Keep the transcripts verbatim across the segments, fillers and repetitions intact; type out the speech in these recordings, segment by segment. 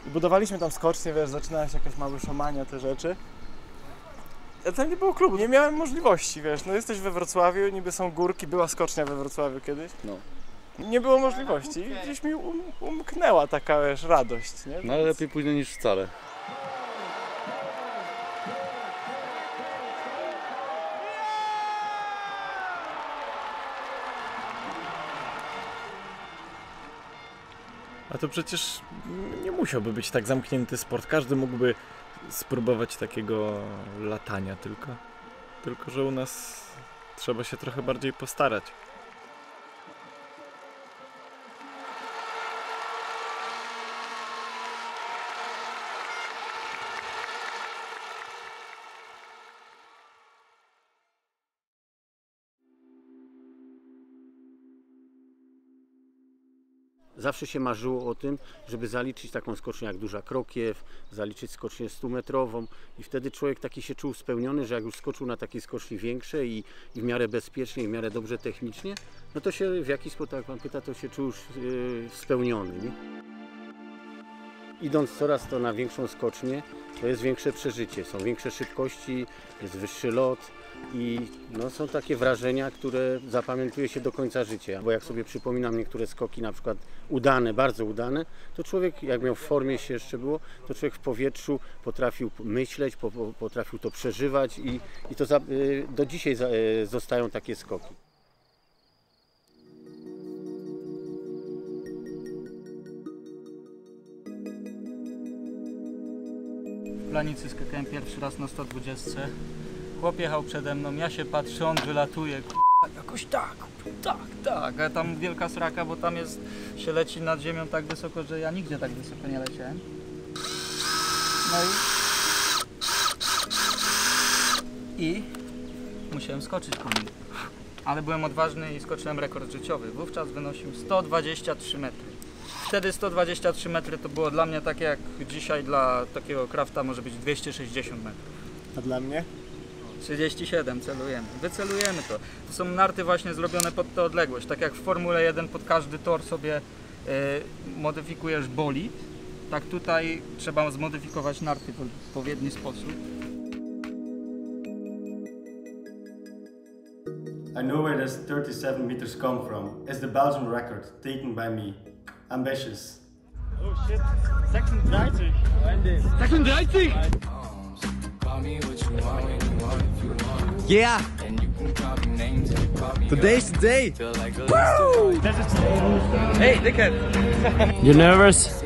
I budowaliśmy tam skocznie, wiesz, zaczynała się jakaś mała szamania, te rzeczy. Ale tam nie było klubu, nie miałem możliwości, wiesz, no jesteś we Wrocławiu, niby są górki, była skocznia we Wrocławiu kiedyś. No. Nie było możliwości i gdzieś mi um, umknęła taka, wiesz, radość, nie? No ale lepiej późno niż wcale. A to przecież nie musiałby być tak zamknięty sport. Każdy mógłby spróbować takiego latania tylko. Tylko że u nas trzeba się trochę bardziej postarać. Zawsze się marzyło o tym, żeby zaliczyć taką skocznię jak Duża Krokiew, zaliczyć skocznię stumetrową i wtedy człowiek taki się czuł spełniony, że jak już skoczył na takiej skoczni większej i, i w miarę bezpiecznie, i w miarę dobrze technicznie, no to się w jakiś sposób, jak pan pyta, to się czuł już yy, spełniony. Nie? Idąc coraz to na większą skocznię, to jest większe przeżycie, są większe szybkości, jest wyższy lot i no, są takie wrażenia, które zapamiętuje się do końca życia. Bo jak sobie przypominam niektóre skoki, na przykład udane, bardzo udane, to człowiek, jak miał w formie się jeszcze było, to człowiek w powietrzu potrafił myśleć, po, po, potrafił to przeżywać i, i to za, do dzisiaj za, zostają takie skoki. W Planicy skakałem pierwszy raz na sto dwudziestce. Chłop jechał przede mną, ja się patrzę, on wylatuje, k***a, jakoś tak, tak, tak, a tam wielka sraka, bo tam jest, się leci nad ziemią tak wysoko, że ja nigdzie tak wysoko nie leciałem. No i... I musiałem skoczyć po nim. Ale byłem odważny i skoczyłem rekord życiowy. Wówczas wynosił sto dwadzieścia trzy metry. Wtedy sto dwadzieścia trzy metry to było dla mnie takie jak dzisiaj dla takiego krafta może być dwieście sześćdziesiąt metrów. A dla mnie? trzydzieści siedem celujemy. Wycelujemy to. To są narty właśnie zrobione pod tę odległość. Tak jak w Formule jeden pod każdy tor sobie y, modyfikujesz bolid, tak tutaj trzeba zmodyfikować narty w odpowiedni sposób. I know where this thirty-seven meters come from. It's the Belgian record taken by me. Ambitious. Oh shit, sechsunddreißig. sechsunddreißig! Yeah! Today's the day! Woo! Hey, dickhead! You nervous?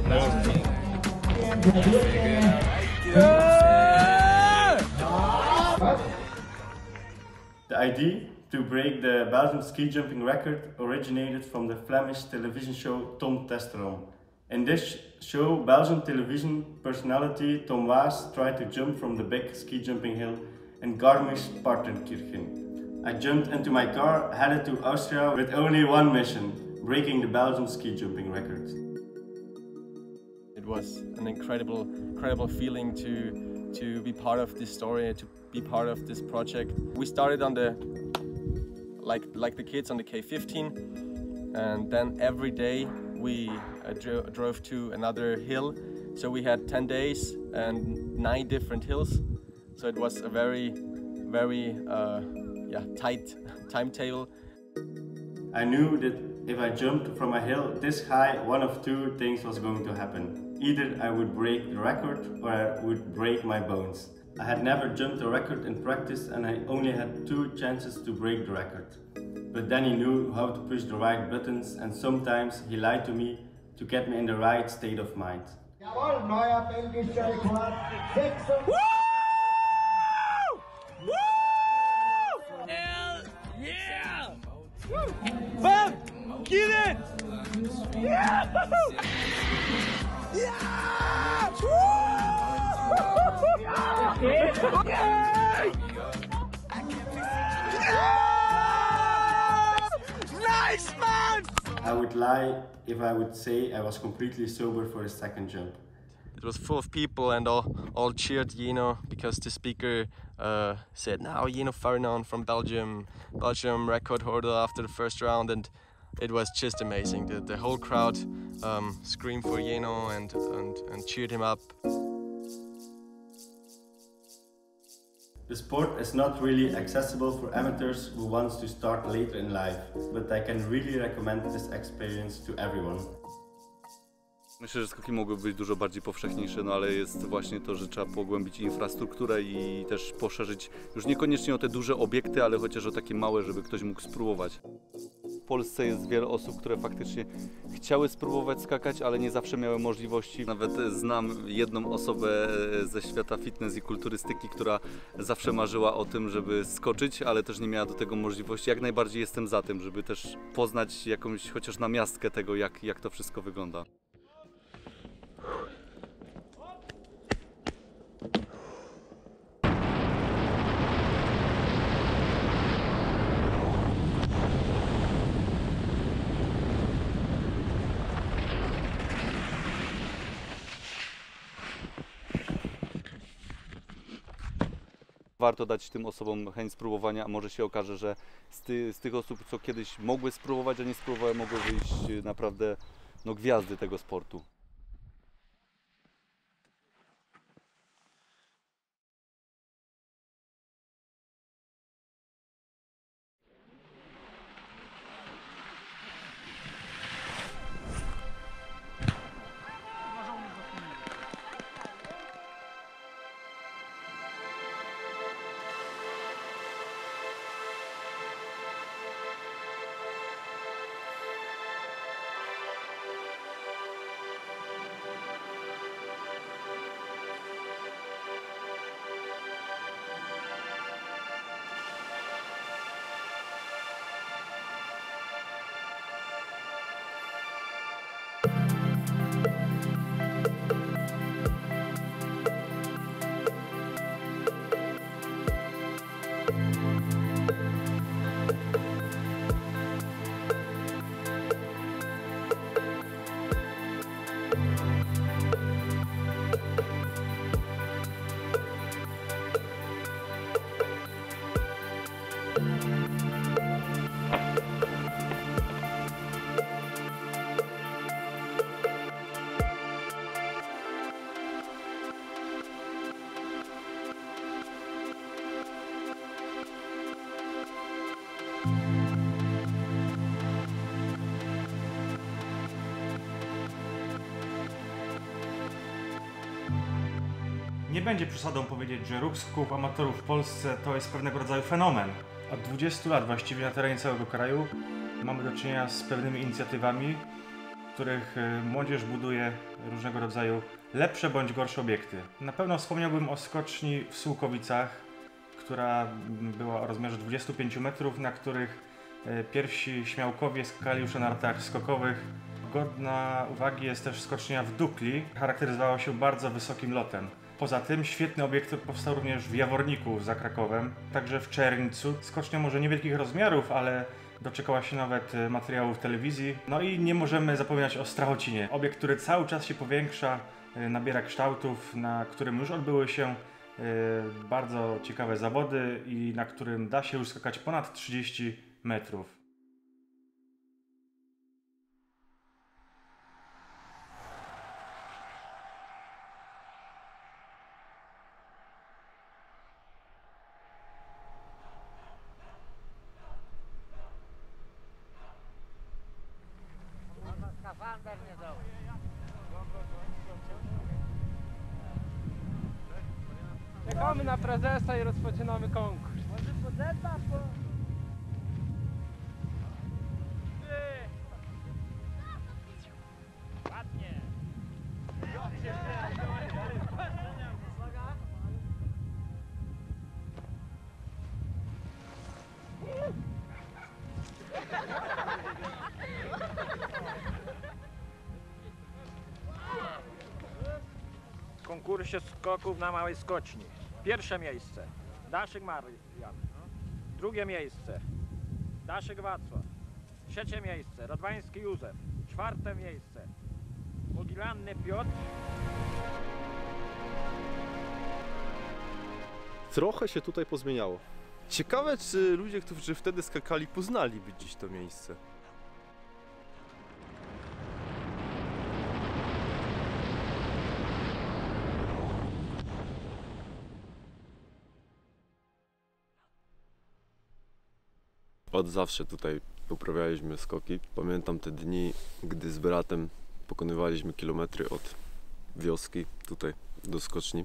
The idea to break the Belgian ski jumping record originated from the Flemish television show Tom Testerom. In this show, Belgian television personality Tom Waas tried to jump from the big ski jumping hill in Garmisch-Partenkirchen. I jumped into my car, headed to Austria with only one mission, breaking the Belgian ski jumping record. It was an incredible, incredible feeling to, to be part of this story, to be part of this project. We started on the, like, like the kids on the K fifteen, and then every day we uh, dro drove to another hill. So we had ten days and nine different hills. So it was a very, very uh, yeah, tight timetable. I knew that if I jumped from a hill this high, one of two things was going to happen. Either I would break the record or I would break my bones. I had never jumped a record in practice and I only had two chances to break the record. But then he knew how to push the right buttons and sometimes he lied to me to get me in the right state of mind. Jawohl, neuer belgischer Rekord. Woo! Woo! Hell yeah! Woo! Bam! Get it! Yeah! Yeah! Woo! Yeah! Nice, man! I would lie if I would say I was completely sober for the second jump. It was full of people and all, all cheered Jeno because the speaker uh, said, now Jeno Farinon from Belgium, Belgium record holder after the first round, and it was just amazing. The, the whole crowd um, screamed for Jeno and, and, and cheered him up. The sport is not really accessible for amateurs who want to start later in life, but I can really recommend this experience to everyone. Myślę, że skoki mogłyby być dużo bardziej powszechniejsze, no ale jest właśnie to, że trzeba pogłębić infrastrukturę i też poszerzyć już niekoniecznie o te duże obiekty, ale chociaż o takie małe, żeby ktoś mógł spróbować. W Polsce jest wiele osób, które faktycznie chciały spróbować skakać, ale nie zawsze miały możliwości. Nawet znam jedną osobę ze świata fitness i kulturystyki, która zawsze marzyła o tym, żeby skoczyć, ale też nie miała do tego możliwości. Jak najbardziej jestem za tym, żeby też poznać jakąś chociaż namiastkę tego, jak, jak to wszystko wygląda. Warto dać tym osobom chęć spróbowania, a może się okaże, że z, ty, z tych osób, co kiedyś mogły spróbować, a nie spróbowały, mogły wyjść naprawdę no, gwiazdy tego sportu. Nie będzie przesadą powiedzieć, że ruch skoków amatorów w Polsce to jest pewnego rodzaju fenomen. Od dwudziestu lat właściwie na terenie całego kraju mamy do czynienia z pewnymi inicjatywami, w których młodzież buduje różnego rodzaju lepsze bądź gorsze obiekty. Na pewno wspomniałbym o skoczni w Sułkowicach, która była o rozmiarze dwudziestu pięciu metrów, na których pierwsi śmiałkowie skakali już na nartach skokowych. Godna uwagi jest też skocznia w Dukli, charakteryzowała się bardzo wysokim lotem. Poza tym świetny obiekt powstał również w Jaworniku za Krakowem, także w Czerńcu. Skocznia może niewielkich rozmiarów, ale doczekała się nawet materiałów w telewizji. No i nie możemy zapominać o Strachocinie. Obiekt, który cały czas się powiększa, nabiera kształtów, na którym już odbyły się bardzo ciekawe zawody i na którym da się już skakać ponad trzydzieści metrów. Czekamy na prezesa i rozpoczynamy konkurs. Może prezesa, bo... Ładnie. W konkursie skoków na małej skoczni. Pierwsze miejsce Daszyk Marian. Drugie miejsce Daszyk Wacław. Trzecie miejsce Radwański Józef. Czwarte miejsce Mogilanny Piotr. Trochę się tutaj pozmieniało. Ciekawe, czy ludzie, którzy wtedy skakali, poznaliby dziś to miejsce. od zawsze tutaj uprawialiśmy skoki. Pamiętam te dni, gdy z bratem pokonywaliśmy kilometry od wioski tutaj do skoczni,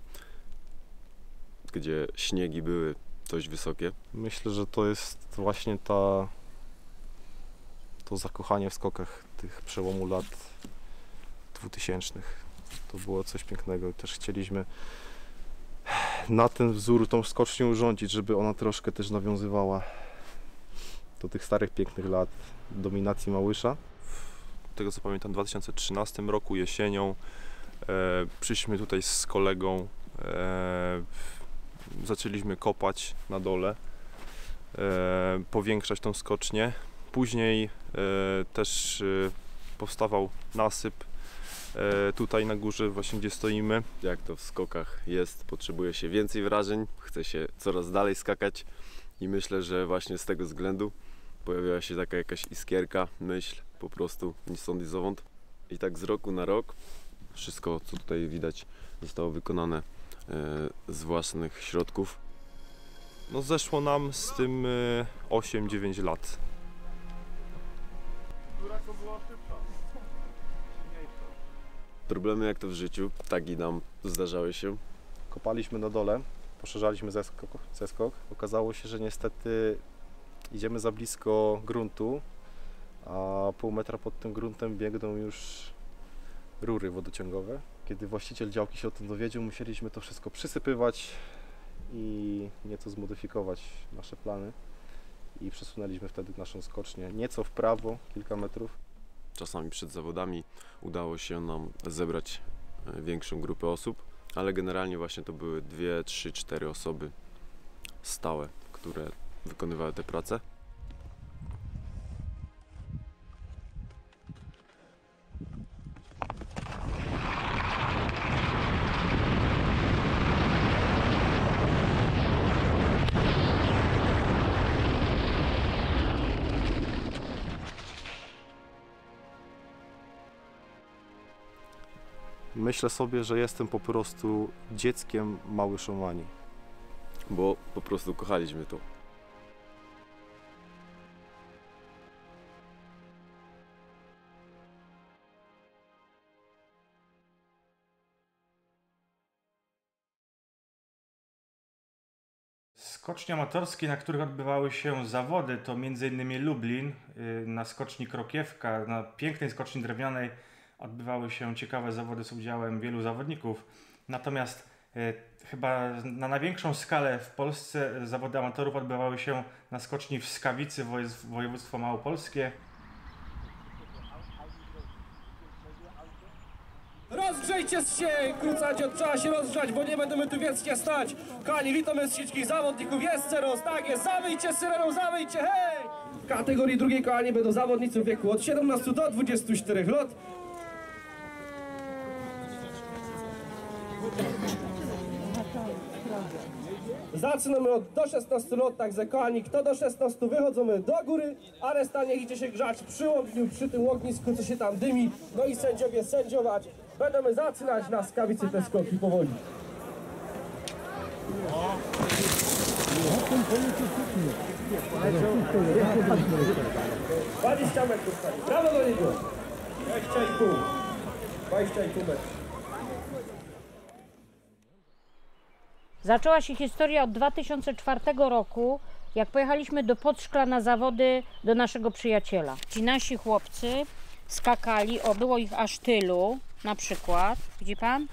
gdzie śniegi były dość wysokie. Myślę, że to jest właśnie ta, to zakochanie w skokach tych przełomu lat dwutysięcznych. To było coś pięknego. Też chcieliśmy na ten wzór tą skocznię urządzić, żeby ona troszkę też nawiązywała do tych starych, pięknych lat dominacji Małysza. Tego co pamiętam, w dwa tysiące trzynastym roku jesienią e, przyszliśmy tutaj z kolegą, e, zaczęliśmy kopać na dole, e, powiększać tą skocznię. Później e, też e, powstawał nasyp e, tutaj na górze, właśnie gdzie stoimy. Jak to w skokach jest, potrzebuje się więcej wrażeń, chce się coraz dalej skakać i myślę, że właśnie z tego względu pojawiła się taka jakaś iskierka, myśl, po prostu ni stąd, ni zowąd. I tak z roku na rok wszystko, co tutaj widać, zostało wykonane e, z własnych środków. No zeszło nam z tym e, osiem dziewięć lat. Problemy jak to w życiu, tak i nam zdarzały się. Kopaliśmy na dole, poszerzaliśmy zeskok, zeskok. Okazało się, że niestety idziemy za blisko gruntu, a pół metra pod tym gruntem biegną już rury wodociągowe. Kiedy właściciel działki się o tym dowiedział, musieliśmy to wszystko przysypywać i nieco zmodyfikować nasze plany. I przesunęliśmy wtedy naszą skocznię nieco w prawo, kilka metrów. Czasami przed zawodami udało się nam zebrać większą grupę osób, ale generalnie właśnie to były dwie, trzy, cztery osoby stałe, które wykonywały te prace. Myślę sobie, że jestem po prostu dzieckiem Małyszomanii. Bo po prostu kochaliśmy to. Skocznie amatorskie, na których odbywały się zawody, to między innymi Lublin, na skoczni Krokiewka, na pięknej skoczni drewnianej odbywały się ciekawe zawody z udziałem wielu zawodników. Natomiast e, chyba na największą skalę w Polsce zawody amatorów odbywały się na skoczni w Skawicy, województwo małopolskie. Rozgrzejcie się, krucacie, trzeba się rozgrzać, bo nie będziemy tu wiecznie stać. Kochani, witamy wszystkich zawodników, jest ceros, tak jest, zawyjcie syreną, zawyjcie, hej! W kategorii drugiej, kochani, będą zawodnicy w wieku od siedemnastu do dwudziestu czterech lat. Zaczynamy od do szesnastu lat, także kochani, kto do szesnastu wychodzimy do góry, a reszta niech idzie się grzać przy ogniu, przy tym ognisku, co się tam dymi, no i sędziowie sędziować. Będziemy zaczynać na Skawicy te skoki powoli. dwadzieścia metrów, pani. Brawo do niego! dwadzieścia i pół. dwadzieścia i pół metrów. Zaczęła się historia od dwa tysiące czwartego roku, jak pojechaliśmy do Podszkla na zawody do naszego przyjaciela. Ci nasi chłopcy skakali, o było ich aż tylu, na przykład, widzi pan?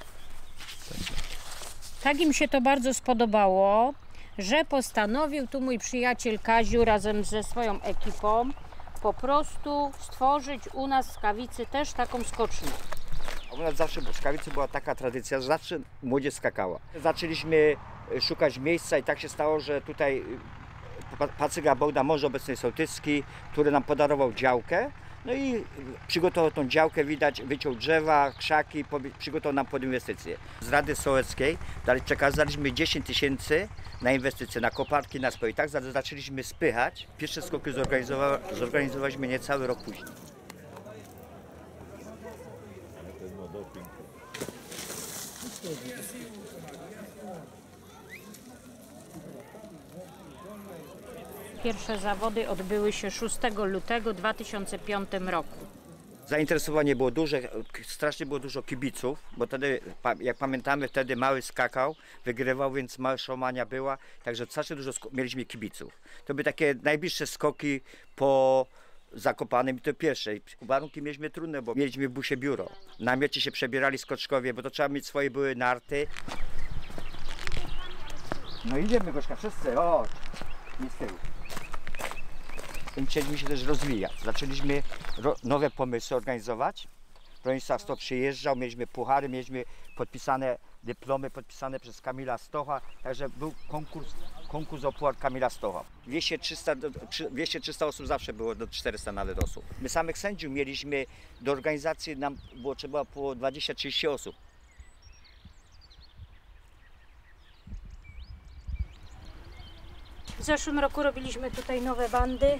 Tak im się to bardzo spodobało, że postanowił tu mój przyjaciel Kaziu razem ze swoją ekipą po prostu stworzyć u nas w Skawicy też taką skocznię. U nas zawsze w Skawicy była taka tradycja, że zawsze młodzież skakała. Zaczęliśmy szukać miejsca i tak się stało, że tutaj Pacyga Bogdan, mąż obecnej sołtycki, który nam podarował działkę. No i przygotował tą działkę, widać, wyciął drzewa, krzaki, przygotował nam pod inwestycje. Z Rady Sołeckiej przekazaliśmy dziesięć tysięcy na inwestycje, na koparki, na skok. I tak zaczęliśmy spychać. Pierwsze skoki zorganizowa zorganizowaliśmy niecały rok później. Pierwsze zawody odbyły się szóstego lutego dwa tysiące piątego roku. Zainteresowanie było duże, strasznie było dużo kibiców, bo wtedy, jak pamiętamy, wtedy Mały skakał, wygrywał, więc marszomania była, także strasznie dużo mieliśmy kibiców. To były takie najbliższe skoki po Zakopanem i to pierwsze. Warunki mieliśmy trudne, bo mieliśmy w busie biuro. W namiocie się przebierali skoczkowie, bo to trzeba mieć swoje, były narty. No idziemy, Gośka, wszyscy, chodź, nie z tyłu. Chcieliśmy się też rozwijać. Zaczęliśmy nowe pomysły organizować. Bronisław Stoch przyjeżdżał, mieliśmy puchary, mieliśmy podpisane dyplomy, podpisane przez Kamila Stocha. Także był konkurs, konkurs o puchar Kamila Stocha. dwieście trzysta osób zawsze było, do czterysta nawet osób. My samych sędziów mieliśmy, do organizacji nam było trzeba było dwadzieścia trzydzieści osób. W zeszłym roku robiliśmy tutaj nowe bandy,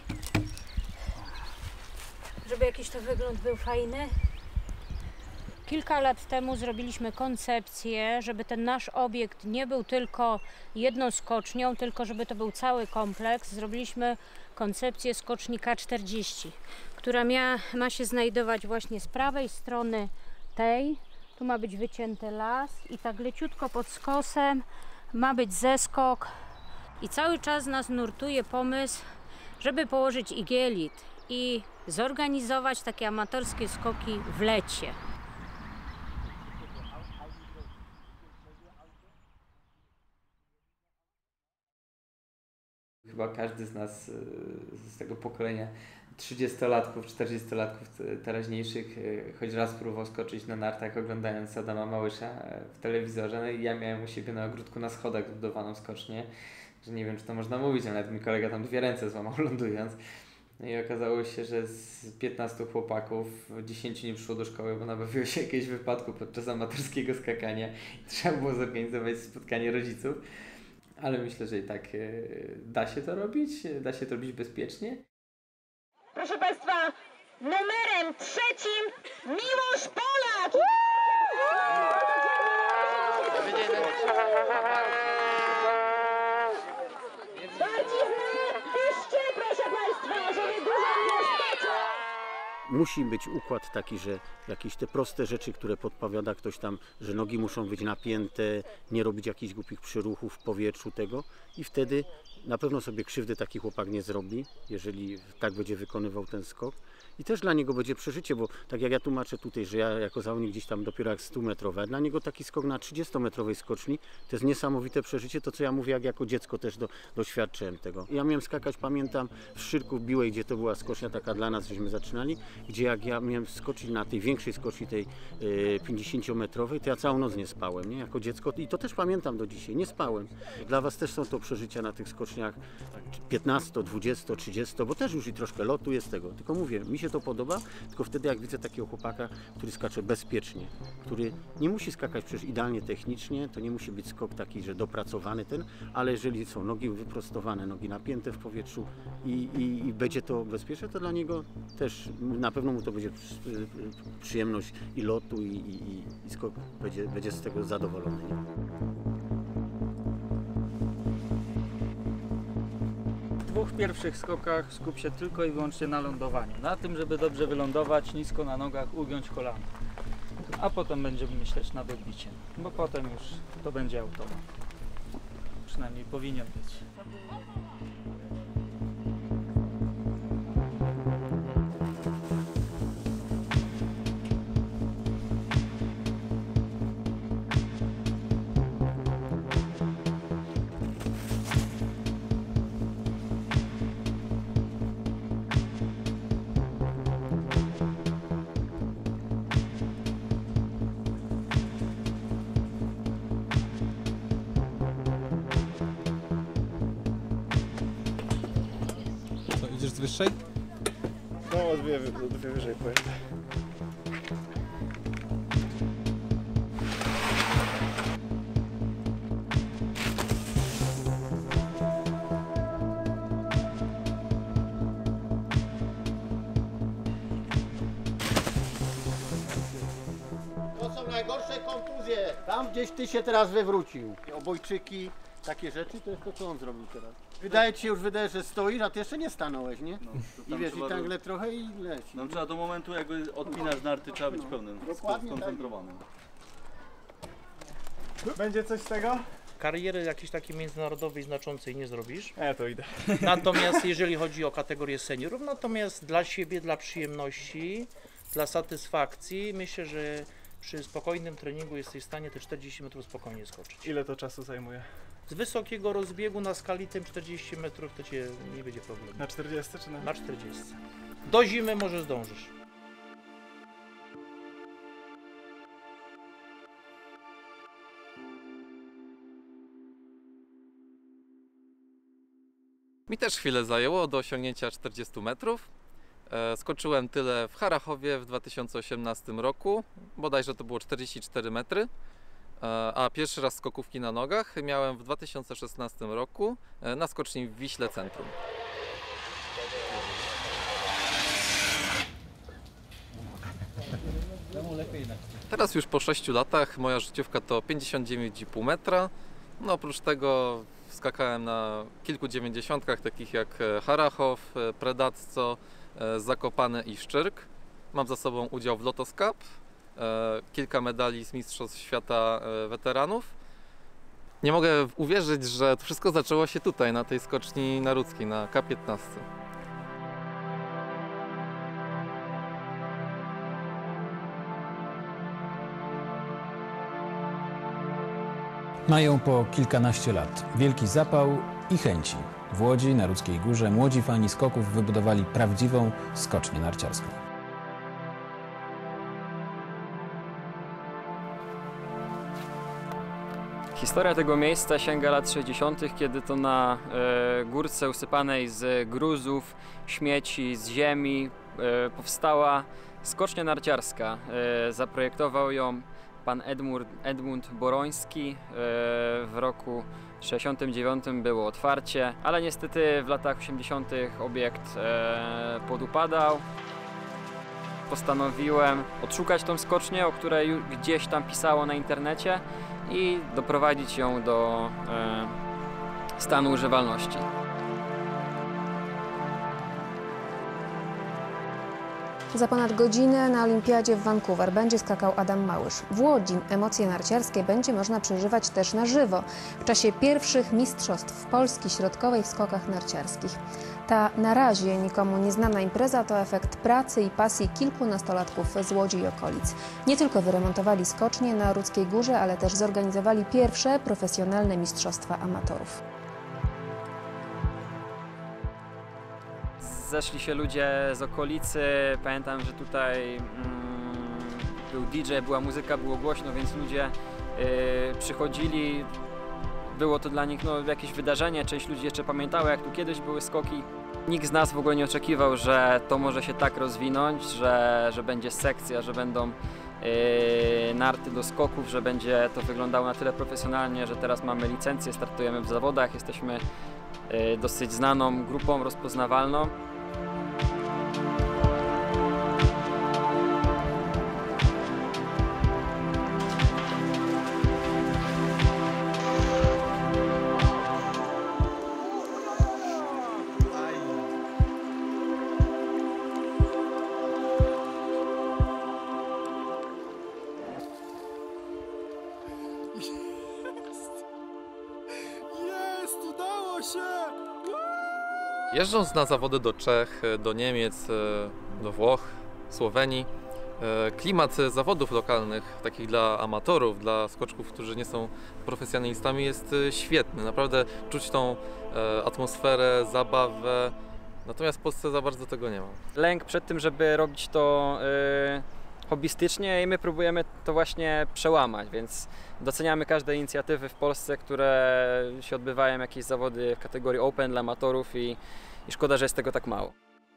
żeby jakiś to wygląd był fajny. Kilka lat temu zrobiliśmy koncepcję, żeby ten nasz obiekt nie był tylko jedną skocznią, tylko żeby to był cały kompleks. Zrobiliśmy koncepcję skoczni K czterdzieści, która mia, ma się znajdować właśnie z prawej strony tej. Tu ma być wycięty las i tak leciutko pod skosem ma być zeskok. I cały czas nas nurtuje pomysł, żeby położyć igielit i zorganizować takie amatorskie skoki w lecie. Chyba każdy z nas z tego pokolenia trzydziestolatków, czterdziestolatków teraźniejszych choć raz próbował skoczyć na nartach, oglądając Adama Małysza w telewizorze. No i ja miałem u siebie na ogródku na schodach zbudowaną skocznię, że nie wiem, czy to można mówić, ale nawet mi kolega tam dwie ręce złamał lądując. No i okazało się, że z piętnastu chłopaków dziesięciu nie przyszło do szkoły, bo nabawiło się jakiegoś wypadku podczas amatorskiego skakania i trzeba było zorganizować spotkanie rodziców. Ale myślę, że i tak da się to robić, da się to robić bezpiecznie. Proszę Państwa, numerem trzecim Miłosz Polak! Bardziznę, piszcie, proszę Państwa, żeby dużo było spacia! Musi być układ taki, że jakieś te proste rzeczy, które podpowiada ktoś tam, że nogi muszą być napięte, nie robić jakichś głupich przyruchów w powietrzu tego i wtedy na pewno sobie krzywdy taki chłopak nie zrobi, jeżeli tak będzie wykonywał ten skok. I też dla niego będzie przeżycie, bo tak jak ja tłumaczę tutaj, że ja jako zawodnik gdzieś tam dopiero jak stumetrowy, a dla niego taki skok na trzydziestometrowej skoczni to jest niesamowite przeżycie, to co ja mówię, jak jako dziecko też do, doświadczyłem tego. Ja miałem skakać, pamiętam, w Szyrku w Biłej, gdzie to była skocznia taka dla nas, żeśmy zaczynali, gdzie jak ja miałem skoczyć na tej większej skoczni, tej y, pięćdziesięciometrowej, to ja całą noc nie spałem, nie? Jako dziecko i to też pamiętam do dzisiaj, nie spałem. Dla Was też są to przeżycia na tych skoczniach piętnasto, dwadzieścia, trzydzieści, bo też już i troszkę lotu jest tego, tylko mówię, mi się to podoba, tylko wtedy jak widzę takiego chłopaka, który skacze bezpiecznie, który nie musi skakać przecież idealnie technicznie, to nie musi być skok taki, że dopracowany ten, ale jeżeli są nogi wyprostowane, nogi napięte w powietrzu i, i, i będzie to bezpieczne, to dla niego też na pewno mu to będzie przyjemność i lotu i, i, i skok będzie, będzie z tego zadowolony. Nie? W dwóch pierwszych skokach skup się tylko i wyłącznie na lądowaniu. Na tym, żeby dobrze wylądować, nisko na nogach, ugiąć kolana. A potem będziemy myśleć nad odbiciem, bo potem już to będzie automat. Przynajmniej powinien być. Idziesz z wyższej? No, dwie, dwie wyżej powiem. To są najgorsze kontuzje. Tam gdzieś ty się teraz wywrócił. Obojczyki, takie rzeczy to jest to, co on zrobił teraz. Wydaje ci się, już wydaje, że stoisz, a ty jeszcze nie stanąłeś, nie? No, I wiesz, i nagle trochę i leci. Nam trzeba do momentu, jak odpinasz narty, trzeba być pełnym, Dokładnie skoncentrowanym. Będzie coś z tego? Kariery jakiejś takiej międzynarodowej znaczącej nie zrobisz. E, to idę. Natomiast jeżeli chodzi o kategorię seniorów, natomiast dla siebie, dla przyjemności, dla satysfakcji, myślę, że przy spokojnym treningu jesteś w stanie te czterdzieści metrów spokojnie skoczyć. Ile to czasu zajmuje? Z wysokiego rozbiegu na skali tym czterdzieści metrów to cię nie będzie problemu. Na czterdzieści czy na? Na czterdzieści. Do zimy może zdążysz. Mi też chwilę zajęło do osiągnięcia czterdziestu metrów. Skoczyłem tyle w Harachowie w dwa tysiące osiemnastym roku, bodajże to było czterdzieści cztery metry, a pierwszy raz skokówki na nogach miałem w dwa tysiące szesnastym roku na skoczni w Wiśle Centrum. Teraz już po sześciu latach moja życiówka to pięćdziesiąt dziewięć i pół metra. No oprócz tego skakałem na kilku dziewięćdziesiątkach, takich jak Harachow, Predacco, Zakopane i Szczyrk. Mam za sobą udział w Lotos Cup, kilka medali z Mistrzostw Świata Weteranów. Nie mogę uwierzyć, że to wszystko zaczęło się tutaj, na tej skoczni narudzkiej, na K piętnaście. Mają po kilkanaście lat, wielki zapał i chęci. W Łodzi, na Rudzkiej Górze, młodzi fani skoków wybudowali prawdziwą skocznię narciarską. Historia tego miejsca sięga lat sześćdziesiątych, kiedy to na e, górce usypanej z gruzów, śmieci, z ziemi e, powstała skocznia narciarska. E, zaprojektował ją pan Edmund, Edmund Boroński. E, w roku sześćdziesiątym dziewiątym było otwarcie, ale niestety w latach osiemdziesiątych obiekt e, podupadał. Postanowiłem odszukać tą skocznię, o której już gdzieś tam pisało na internecie, i doprowadzić ją do e, stanu używalności. Za ponad godzinę na Olimpiadzie w Vancouver będzie skakał Adam Małysz. W Łodzi emocje narciarskie będzie można przeżywać też na żywo w czasie pierwszych mistrzostw Polski Środkowej w skokach narciarskich. Ta na razie nikomu nieznana impreza to efekt pracy i pasji kilku nastolatków z Łodzi i okolic. Nie tylko wyremontowali skocznie na Rudzkiej Górze, ale też zorganizowali pierwsze profesjonalne mistrzostwa amatorów. Zeszli się ludzie z okolicy, pamiętam, że tutaj mm, był D J, była muzyka, było głośno, więc ludzie y, przychodzili. Było to dla nich no, jakieś wydarzenie, część ludzi jeszcze pamiętała, jak tu kiedyś były skoki. Nikt z nas w ogóle nie oczekiwał, że to może się tak rozwinąć, że, że będzie sekcja, że będą yy, narty do skoków, że będzie to wyglądało na tyle profesjonalnie, że teraz mamy licencję, startujemy w zawodach, jesteśmy yy, dosyć znaną grupą, rozpoznawalną. Jeżdżąc na zawody do Czech, do Niemiec, do Włoch, Słowenii, klimat zawodów lokalnych, takich dla amatorów, dla skoczków, którzy nie są profesjonalistami, jest świetny. Naprawdę czuć tą atmosferę, zabawę, natomiast w Polsce za bardzo tego nie ma. Lęk przed tym, żeby robić to yy, hobbystycznie, i my próbujemy to właśnie przełamać, więc doceniamy każde inicjatywy w Polsce, które się odbywają, jakieś zawody w kategorii Open dla amatorów, i, i szkoda, że jest tego tak mało.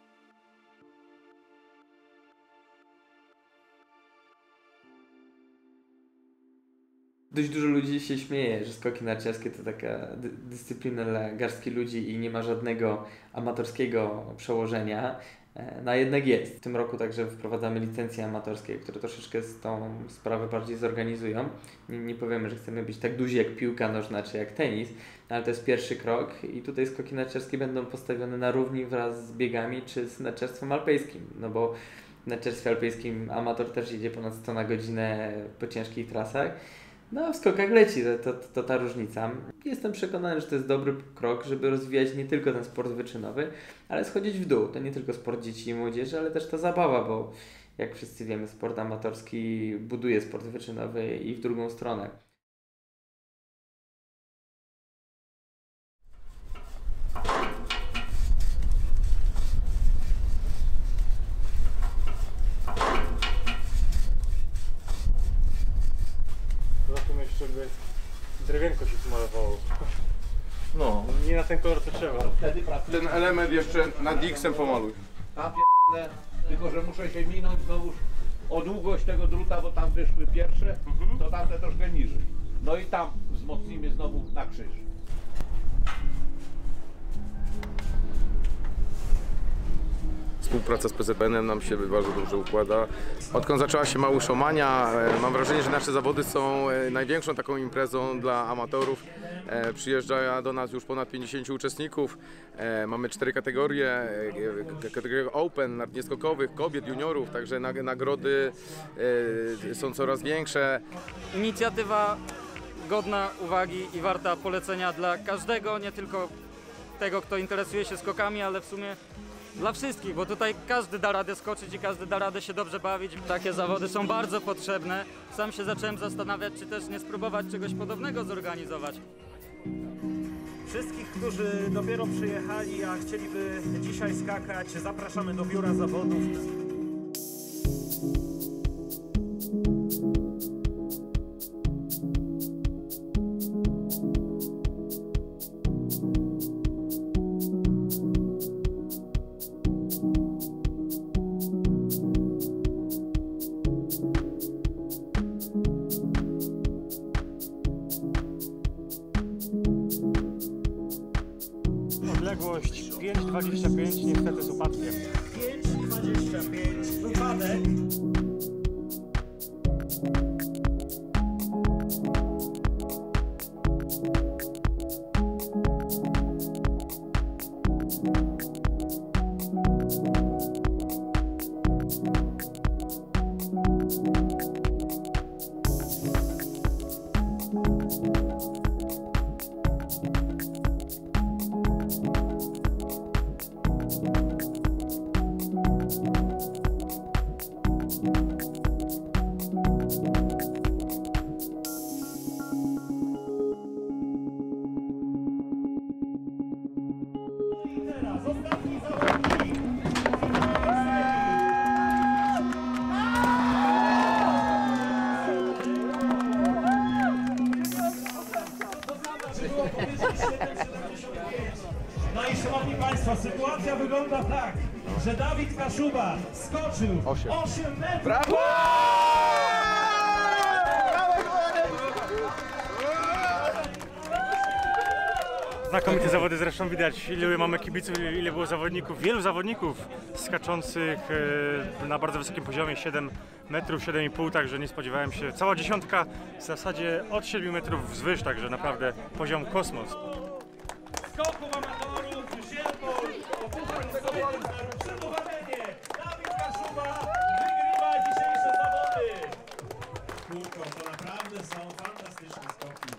Dość dużo ludzi się śmieje, że skoki narciarskie to taka dy dyscyplina dla garstki ludzi i nie ma żadnego amatorskiego przełożenia. no a jednak jest. W tym roku także wprowadzamy licencje amatorskie, które troszeczkę z tą sprawę bardziej zorganizują. Nie, nie powiemy, że chcemy być tak duzi jak piłka nożna czy jak tenis, no ale to jest pierwszy krok i tutaj skoki narciarskie będą postawione na równi wraz z biegami czy z narciarstwem alpejskim, no bo w narciarstwie alpejskim amator też jedzie ponad sto na godzinę po ciężkich trasach. No, w skokach leci, to, to, to ta różnica. Jestem przekonany, że to jest dobry krok, żeby rozwijać nie tylko ten sport wyczynowy, ale schodzić w dół. To nie tylko sport dzieci i młodzieży, ale też ta zabawa, bo jak wszyscy wiemy, sport amatorski buduje sport wyczynowy i w drugą stronę. Jeszcze by drewienko się tu malowało. No, nie na ten kolor co trzeba. Ten element jeszcze nad X-em pomaluj. A p***ne, tylko że muszę się minąć znowu o długość tego druta, bo tam wyszły pierwsze, to tamte troszkę niżej. No i tam wzmocnimy znowu na krzyż. Współpraca z P Z P N-em nam się bardzo dobrze układa. Odkąd zaczęła się Małyszomania, mam wrażenie, że nasze zawody są największą taką imprezą dla amatorów. Przyjeżdża do nas już ponad pięćdziesięciu uczestników. Mamy cztery kategorie, kategorie Open, nart nieskokowych, kobiet, juniorów, także nagrody są coraz większe. Inicjatywa godna uwagi i warta polecenia dla każdego, nie tylko tego, kto interesuje się skokami, ale w sumie dla wszystkich, bo tutaj każdy da radę skoczyć i każdy da radę się dobrze bawić. Takie zawody są bardzo potrzebne. Sam się zacząłem zastanawiać, czy też nie spróbować czegoś podobnego zorganizować. Wszystkich, którzy dopiero przyjechali, a chcieliby dzisiaj skakać, zapraszamy do biura zawodów. Odległość pięć dwadzieścia pięć, niestety z upadkiem. pięć dwadzieścia pięć, wypadek. No i szanowni Państwo, sytuacja wygląda tak, że Dawid Kaszuba skoczył osiem metrów. Brawo! Znakomite zawody, zresztą widać, ile mamy kibiców, ile było zawodników, wielu zawodników skaczących na bardzo wysokim poziomie, siedem metrów, siedem i pół, także nie spodziewałem się. Cała dziesiątka w zasadzie od siedmiu metrów wzwyż, także naprawdę poziom kosmos. Skoków amatorów, Zielbol, przeduchadenie, Dawid Kaszuba wygrywa dzisiejsze zawody. Kółko, to naprawdę są fantastyczne skoki.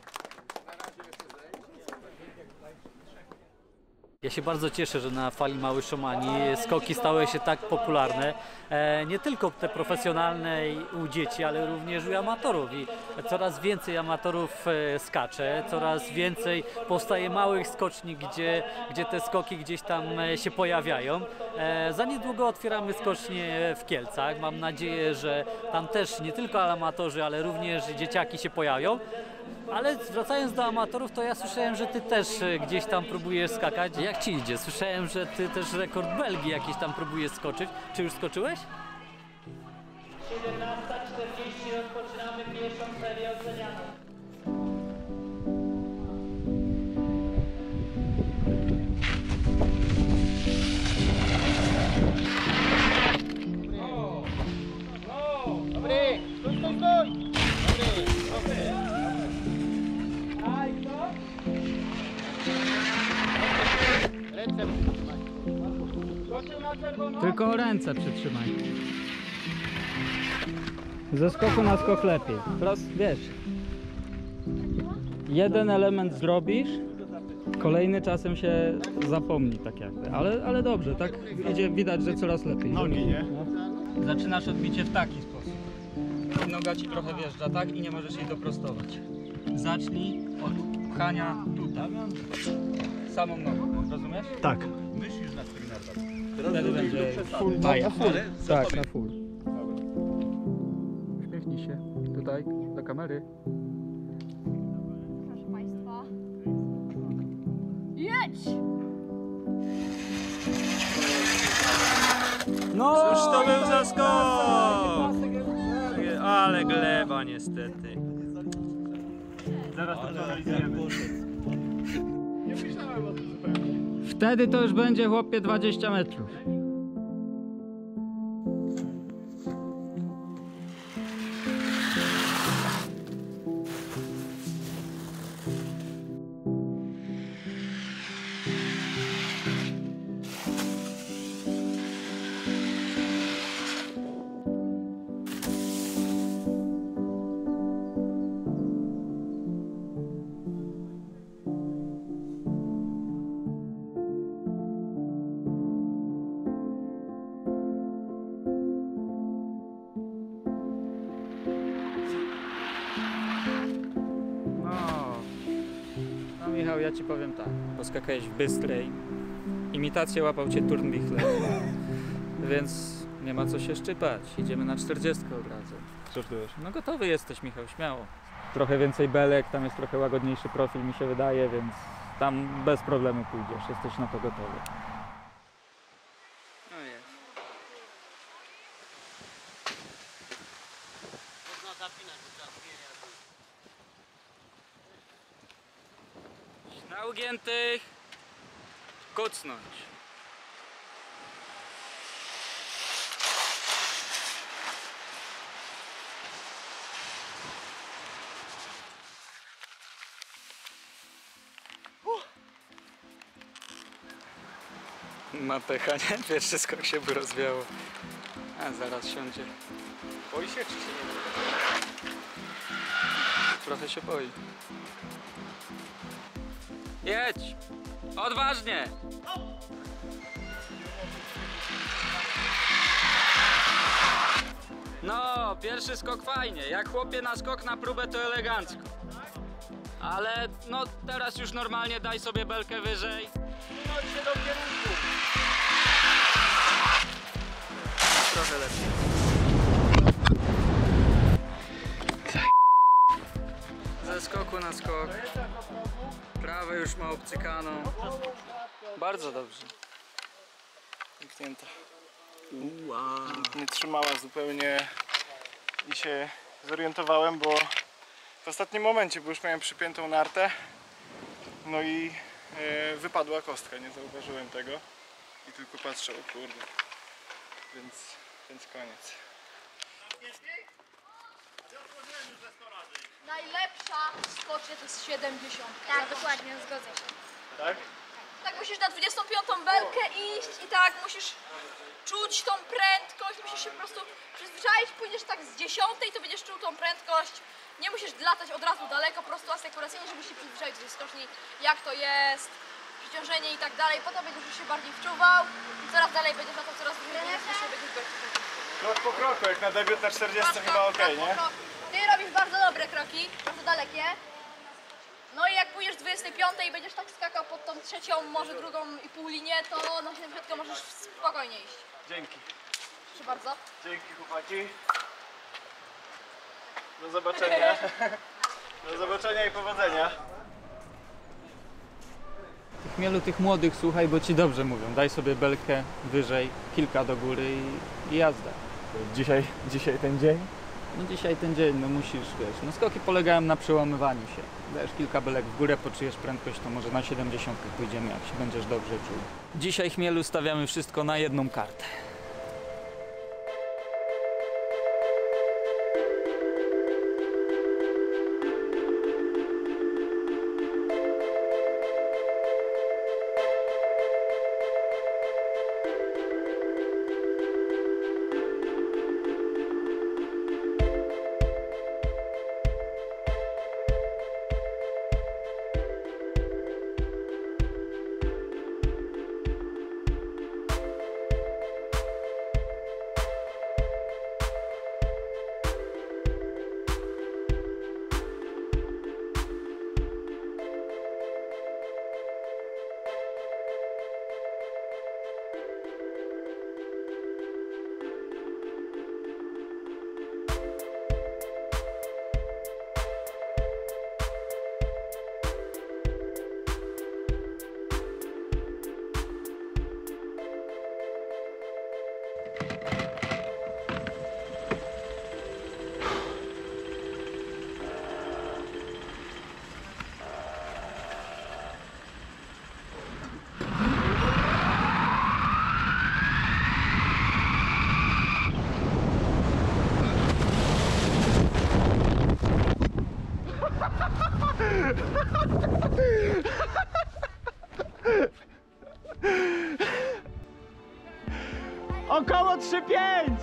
Ja się bardzo cieszę, że na fali Małyszomanii skoki stały się tak popularne. E, nie tylko te profesjonalne u dzieci, ale również u amatorów. I coraz więcej amatorów e, skacze, coraz więcej powstaje małych skoczni, gdzie, gdzie te skoki gdzieś tam e, się pojawiają. E, za niedługo otwieramy skocznię w Kielcach. Mam nadzieję, że tam też nie tylko amatorzy, ale również dzieciaki się pojawią. Ale wracając do amatorów, to ja słyszałem, że ty też gdzieś tam próbujesz skakać. Jak ci idzie? Słyszałem, że ty też rekord Belgii jakiś tam próbujesz skoczyć. Czy już skoczyłeś? siedemnasta czterdzieści rozpoczynamy pierwszą serię ocenianą. Tylko ręce przytrzymaj. Ze skoku na skok lepiej. Prost, wiesz. Jeden element zrobisz, kolejny czasem się zapomni tak jakby. Ale, ale dobrze, tak idzie, widać, że coraz lepiej. Nogi, nie? No. Zaczynasz odbicie w taki sposób. Noga ci trochę wjeżdża, tak? I nie możesz jej doprostować. Zacznij od pchania tutaj. Samą nogą, rozumiesz? Tak. Myślisz na trenerza. Wtedy będzie full, baja. na full. Tak, na full. Uśmiechnij się. Tutaj, do kamery. Proszę Państwa. Jedź! No! Cóż to był za skok? Ale gleba niestety. Zaraz to analizujemy. Nie myślałem o tym zupełnie. Wtedy to już będzie chłopie dwadzieścia metrów. Michał, ja ci powiem tak, poskakałeś w Bystrej, imitację łapał cię Turnbichler, więc nie ma co się szczypać, idziemy na czterdziestkę od razu. Żartujesz? No gotowy jesteś, Michał, śmiało. Trochę więcej belek, tam jest trochę łagodniejszy profil, mi się wydaje, więc tam bez problemu pójdziesz, jesteś na to gotowy. No jest. Na ugiętych kucnąć. Ma pecha, nie? Pierwszy skok się by rozwiało. A zaraz siądzie. Boi się czy się nie boi? Trochę się boi. Jedź! Odważnie! No, pierwszy skok fajnie. Jak chłopie na skok na próbę, to elegancko. Ale no teraz już normalnie daj sobie belkę wyżej. Chodź się do kierunku. Trochę lepiej. Ze skoku na skok. Prawe już ma obcykaną. Bardzo dobrze. Zamknięta. Nie trzymała zupełnie i się zorientowałem, bo w ostatnim momencie, bo już miałem przypiętą nartę, no i e, wypadła kostka, nie zauważyłem tego i tylko patrzę, o kurde, więc, więc koniec. Najlepsza skocznia to jest siedemdziesiąt. Tak, dokładnie, zgodzę się. Tak? Tak musisz na dwudziestą piątą belkę iść i tak musisz czuć tą prędkość, musisz się po prostu przyzwyczaić, pójdziesz tak z dziesiątej, to będziesz czuł tą prędkość. Nie musisz latać od razu daleko, po prostu asekuracyjnie, żebyś się przyzwyczaić do tej skoczni, jak to jest, przyciążenie i tak dalej. Potem będziesz już się bardziej wczuwał i coraz dalej będziesz na to coraz dłużej będziesz się będziesz gościć. Krok po kroku, jak na debiut na czterdziestce chyba ok, nie? Ty robisz bardzo dobre kroki, bardzo dalekie. No i jak pójdziesz z dwudziestej piątej i będziesz tak skakał pod tą trzecią, może drugą i pół linię, to na siedemdziesiątkę możesz spokojnie iść. Dzięki. Proszę bardzo. Dzięki chłopaki. Do zobaczenia. Do zobaczenia i powodzenia. Tych chmielu, tych młodych słuchaj, bo ci dobrze mówią. Daj sobie belkę wyżej, kilka do góry i, i jazda. Dzisiaj, dzisiaj ten dzień? No dzisiaj ten dzień, no musisz, wiesz, no skoki polegają na przełamywaniu się. Dajesz kilka belek w górę, poczujesz prędkość, to może na siedemdziesiątkę pójdziemy, jak się będziesz dobrze czuł. Dzisiaj chmielu stawiamy wszystko na jedną kartę. Około trzy pięć!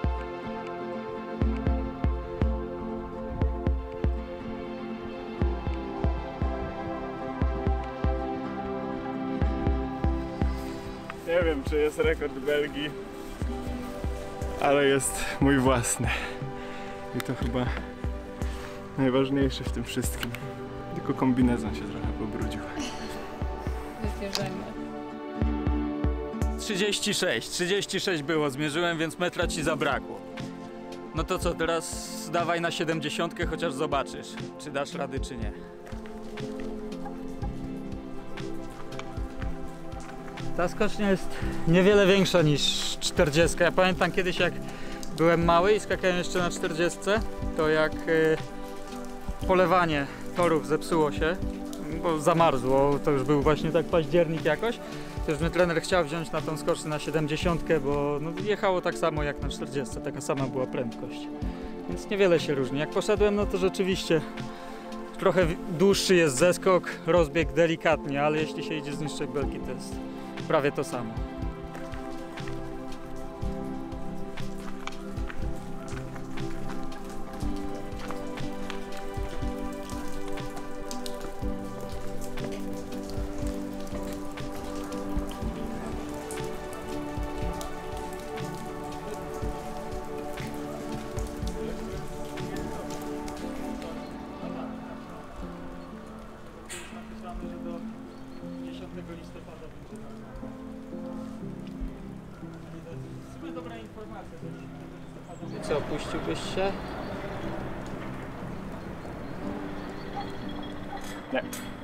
Nie wiem, czy jest rekord Belgii, ale jest mój własny. I to chyba najważniejsze w tym wszystkim. Tylko kombinezon się trochę pobrudził. Wybierzemy. trzydzieści sześć, trzydzieści sześć było, zmierzyłem, więc metra ci zabrakło. No to co, teraz dawaj na siedemdziesiątkę, chociaż zobaczysz, czy dasz rady, czy nie. Ta skocznia jest niewiele większa niż czterdziestka. Ja pamiętam kiedyś, jak byłem mały i skakałem jeszcze na czterdziestce, to jak y, polewanie torów zepsuło się, bo zamarzło, to już był właśnie tak październik jakoś, to już mnie trener chciał wziąć na tą skocznię na siedemdziesiątkę, bo no, jechało tak samo jak na czterdziestce, taka sama była prędkość. Więc niewiele się różni. Jak poszedłem, no to rzeczywiście trochę dłuższy jest zeskok, rozbieg delikatnie, ale jeśli się idzie z niższej belki, to jest prawie to samo. listopada będzie. W sumie dobra informacja. Co, opuściłbyś się? Nie.